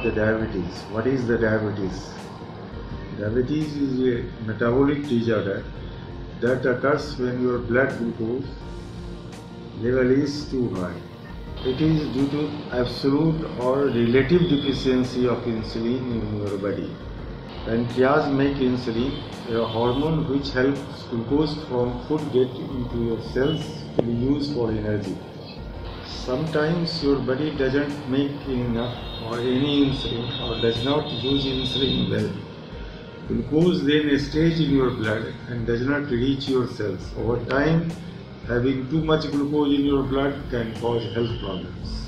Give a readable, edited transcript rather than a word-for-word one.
the diabetes. What is the diabetes? Diabetes is a metabolic disorder that occurs when your blood glucose level is too high. It is due to absolute or relative deficiency of insulin in your body. Pancreas make insulin, a hormone which helps glucose from food get into your cells to be used for energy. Sometimes your body doesn't make enough or any insulin or does not use insulin well. Glucose then stays in your blood and does not reach your cells. Over time, having too much glucose in your blood can cause health problems.